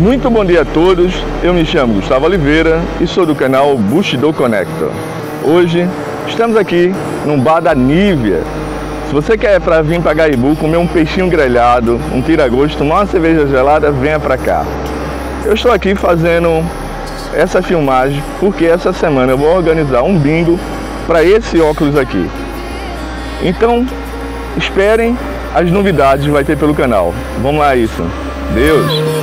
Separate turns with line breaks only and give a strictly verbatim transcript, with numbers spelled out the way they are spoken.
Muito bom dia a todos, eu me chamo Gustavo Oliveira e sou do canal Bushido Connector. Hoje estamos aqui num bar da Nívea. Se você quer para vir para Gaibu comer um peixinho grelhado, um tira-gosto, tomar uma cerveja gelada, venha para cá. Eu estou aqui fazendo essa filmagem porque essa semana eu vou organizar um bingo para esse óculos aqui. Então, esperem as novidades que vai ter pelo canal. Vamos lá, isso. Deus!